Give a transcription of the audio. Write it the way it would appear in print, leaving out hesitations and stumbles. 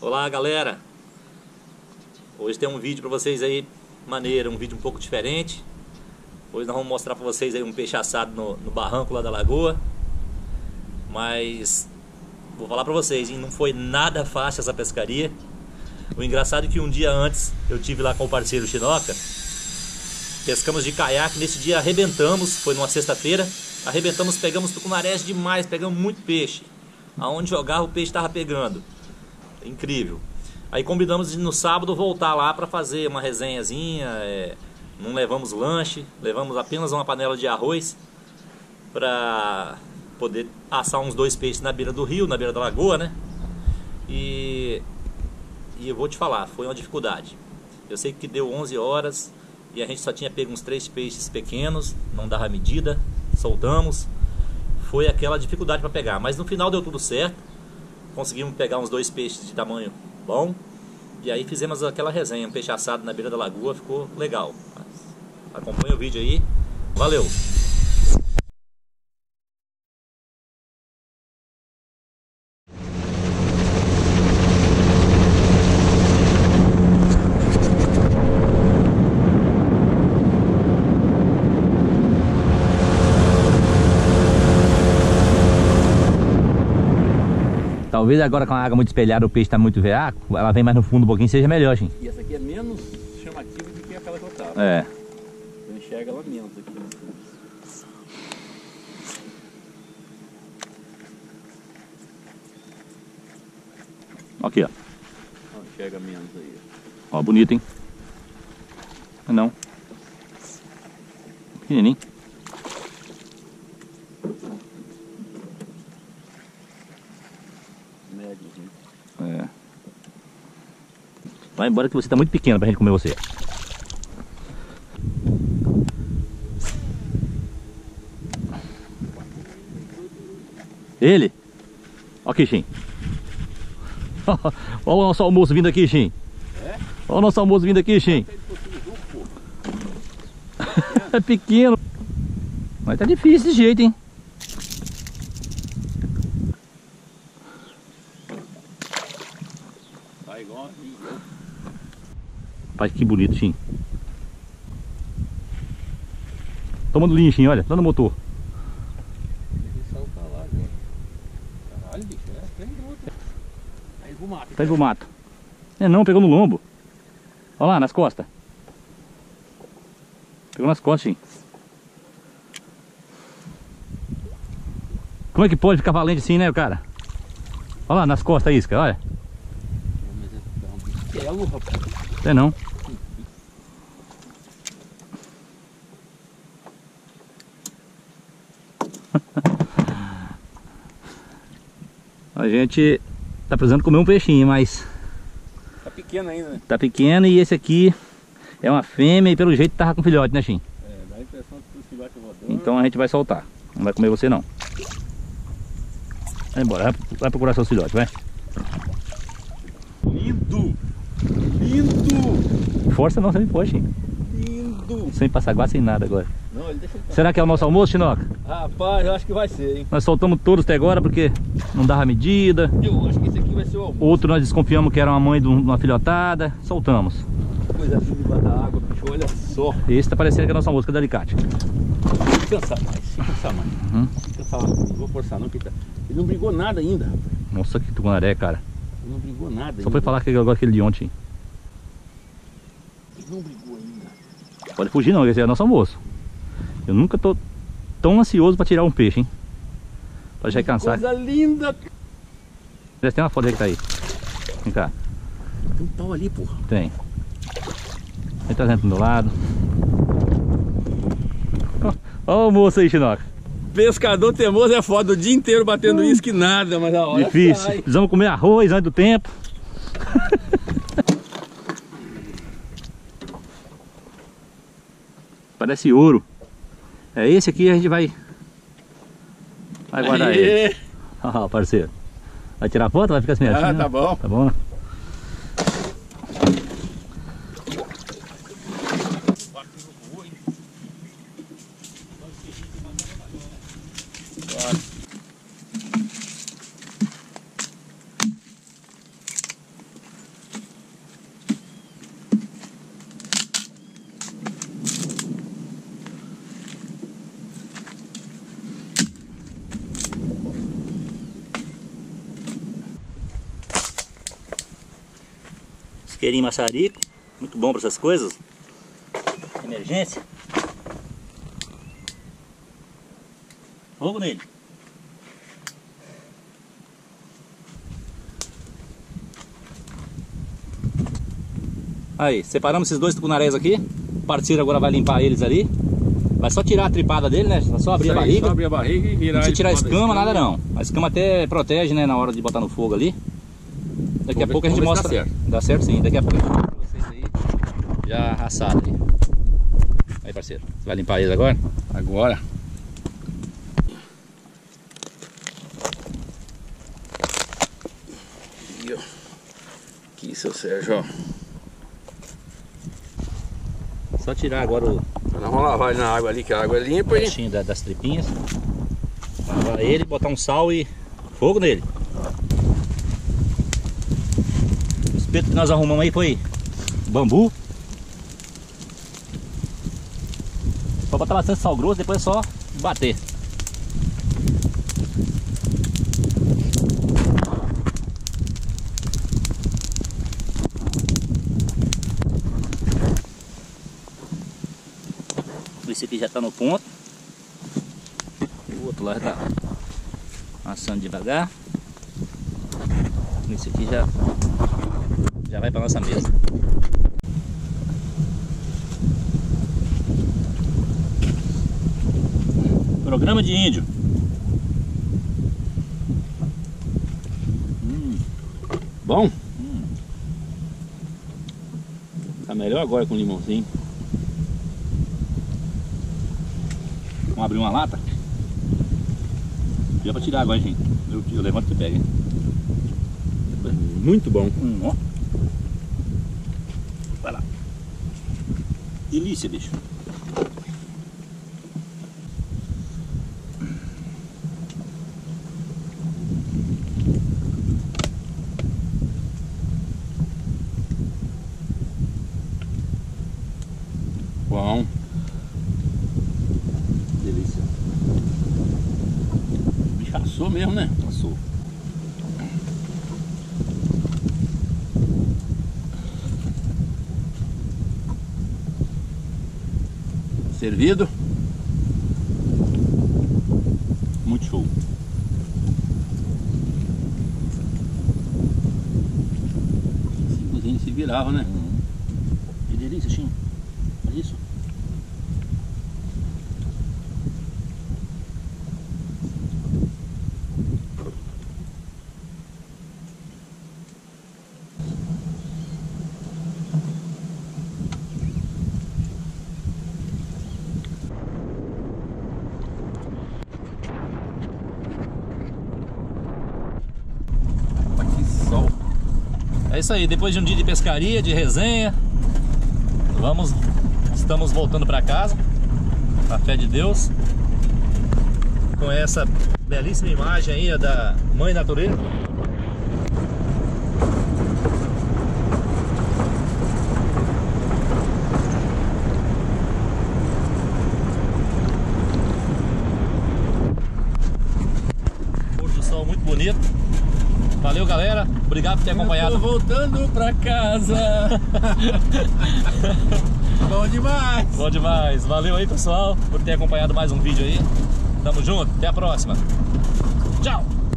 Olá galera, hoje tem um vídeo para vocês aí maneiro, um vídeo um pouco diferente. Hoje nós vamos mostrar para vocês aí um peixe assado no barranco lá da lagoa. Mas vou falar para vocês, hein, não foi nada fácil essa pescaria. O engraçado é que um dia antes eu tive lá com o parceiro Chinoca, pescamos de caiaque. Nesse dia arrebentamos, foi numa sexta-feira, arrebentamos, pegamos tucunarés demais, pegamos muito peixe. Aonde jogava o peixe estava pegando. Incrível. Aí combinamos de no sábado voltar lá para fazer uma resenhazinha. Não levamos lanche, levamos apenas uma panela de arroz para poder assar uns 2 peixes na beira do rio, na beira da lagoa, né? E eu vou te falar, foi uma dificuldade. Eu sei que deu 11 horas e a gente só tinha pego uns 3 peixes pequenos, não dava medida, soltamos. Foi aquela dificuldade para pegar, mas no final deu tudo certo. Conseguimos pegar uns 2 peixes de tamanho bom. E aí fizemos aquela resenha, um peixe assado na beira da lagoa, ficou legal. Acompanha o vídeo aí, valeu! Talvez agora com a água muito espelhada, o peixe está muito veaco, ela vem mais no fundo um pouquinho, seja melhor, gente. E essa aqui é menos chamativa do que aquela que eu tava. É. Você enxerga ela menos aqui. Aqui, ó. Ó, enxerga menos aí. Ó, bonito, hein? Não. Pequenininho. É. Vai embora que você tá muito pequeno pra gente comer você. Ele? Ó aqui, Xim. Ó o nosso almoço vindo aqui, Xim. Ó o nosso almoço vindo aqui, Xim. É pequeno. Mas tá difícil desse jeito, hein? Rapaz, que bonito, Xim. Tomando linha, Xim, olha, lá no motor. Caralho, bicho, tá indo pro mato. Tá indo pro mato. É não, pegou no lombo. Olha lá, nas costas. Pegou nas costas, Xim. Como é que pode ficar valente assim, né, cara? Olha lá, nas costas a isca, olha. Mas é um belo, rapaz. É não. A gente tá precisando comer um peixinho, mas Tá pequeno ainda, né? tá pequeno. E esse aqui é uma fêmea e pelo jeito tava com filhote, né, Xim? É, dá a impressão que os filhotes rodando. Então a gente vai soltar. Não vai comer você não. Vai embora, vai procurar seu filhote, vai. Lindo! Lindo! Força não, você não pode, Xim. Lindo! Sem passar água, sem nada agora. Não, ele deixa ele passar. Será que é o nosso almoço, Chinoca? Rapaz, eu acho que vai ser, hein? Nós soltamos todos até agora porque não dava medida. Eu acho que esse aqui vai ser o almoço. Outro nós desconfiamos que era uma mãe de uma filhotada. Soltamos. Coisa linda debaixo da água, bicho, olha só. Esse tá parecendo que é a nossa música da alicate. Cansar mais, se cansar mais. Uhum. Cansar mais, não vou forçar não, que ele não brigou nada ainda, rapaz. Nossa, que tucunaré, cara. Ele não brigou nada Só foi falar que agora aquele de ontem. Ele não brigou ainda. Pode fugir não, esse é o nosso almoço. Eu nunca tô tão ansioso pra tirar um peixe, hein? Pode já cansar. Coisa linda. Já tem uma foto aí que tá aí. Vem cá. Tem um pau ali, porra. Tem. Vem trazendo do meu lado. Ó o moço aí, Chinoca. Pescador teimoso é foda, o dia inteiro batendo isso que nada, mas a hora difícil. sai. Precisamos comer arroz antes do tempo. Parece ouro. É esse aqui, a gente vai guardar ele. Ó, parceiro. Vai tirar foto? Vai ficar assim mesmo? Ah, tá bom. Tá bom, né? Isqueirinho maçarico, muito bom para essas coisas. Emergência. Fogo nele. Aí, separamos esses dois tucunarés aqui. O parceiro agora vai limpar eles ali. Vai só tirar a tripada dele, né? Só abrir a barriga. Só abrir a barriga e virar. Não precisa tirar a escama, nada não. A escama até protege, né? Na hora de botar no fogo ali. Daqui a pouco a gente mostra. Dá certo. Dá certo sim. Daqui a pouco a gente mostra pra vocês aí. Já assado ali. Aí, parceiro. Você vai limpar eles agora? Agora. Aqui, seu Sérgio, ó. Só tirar agora o Nós vamos lavar ele na água ali, que a água é limpa. restinho das tripinhas. Lavar ele, botar um sal e fogo nele. O espeto que nós arrumamos aí foi bambu. Só botar bastante sal grosso, depois é só bater. Esse aqui já está no ponto. O outro lá já está assando devagar. Esse aqui já vai para nossa mesa. Programa de índio. Bom? Tá melhor agora com limãozinho. Vamos abrir uma lata. Já para tirar agora, gente. Eu levanto e você pega, hein? Muito bom. Ó. Vai lá. Delícia, bicho. Bom. Delícia. O bicho assou mesmo, né? Passou. Servido. Muito show. Esse cozinho se virava, né? Que delícia, Chinho. Olha isso. Que sol. É isso aí, depois de um dia de pescaria, de resenha, estamos voltando para casa, na fé de Deus, com essa belíssima imagem aí da Mãe Natureza. Pôr do sol muito bonito. Valeu, galera. Obrigado por ter acompanhado. Eu tô voltando pra casa. Bom demais. Bom demais. Valeu aí, pessoal, por ter acompanhado mais um vídeo aí. Tamo junto. Até a próxima. Tchau.